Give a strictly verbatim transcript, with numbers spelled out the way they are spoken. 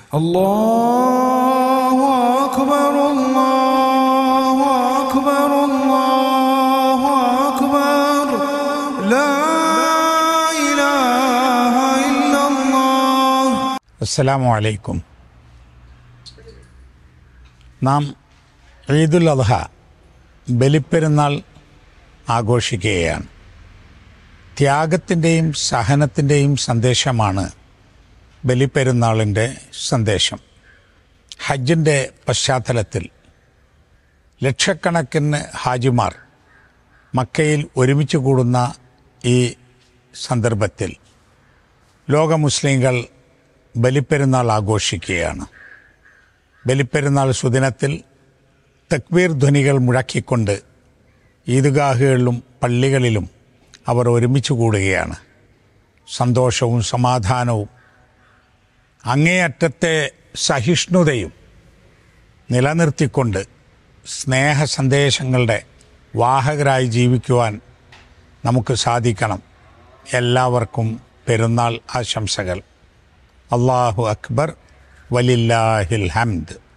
അല്ലാഹു അക്ബർ അല്ലാഹു അക്ബർ അല്ലാഹു അക്ബർ ലാ ഇലാഹ ഇല്ലല്ലാഹ്. അസ്സലാമു അലൈക്കും. നാം ഈദുൽ അദ്ഹ ബലിപ്പെരുന്നാൾ ആഘോഷിക്കുകയാണ്. ത്യാഗത്തിൻ്റെയും സഹനത്തിൻ്റെയും സന്ദേശമാണ് ബലിപ്പെരുന്നാളിൻ്റെ സന്ദേശം. ഹജ്ജിൻ്റെ പശ്ചാത്തലത്തിൽ ലക്ഷക്കണക്കിന് ഹാജിമാർ മക്കയിൽ ഒരുമിച്ച് കൂടുന്ന ഈ സന്ദർഭത്തിൽ ലോക മുസ്ലിങ്ങൾ ബലിപ്പെരുന്നാൾ ആഘോഷിക്കുകയാണ്. ബലിപ്പെരുന്നാൾ സുദിനത്തിൽ തക്ബീർ ധ്വനികൾ മുഴക്കിക്കൊണ്ട് ഈദ്ഗാഹുകളിലും പള്ളികളിലും അവർ ഒരുമിച്ച് കൂടുകയാണ്. സന്തോഷവും സമാധാനവും അങ്ങേയറ്റത്തെ സഹിഷ്ണുതയും നിലനിർത്തിക്കൊണ്ട് സ്നേഹ സന്ദേശങ്ങളുടെ വാഹകരായി ജീവിക്കുവാൻ നമുക്ക് സാധിക്കണം. എല്ലാവർക്കും പെരുന്നാൾ ആശംസകൾ. അല്ലാഹു അക്ബർ വലില്ലാഹിൽ ഹംദ്.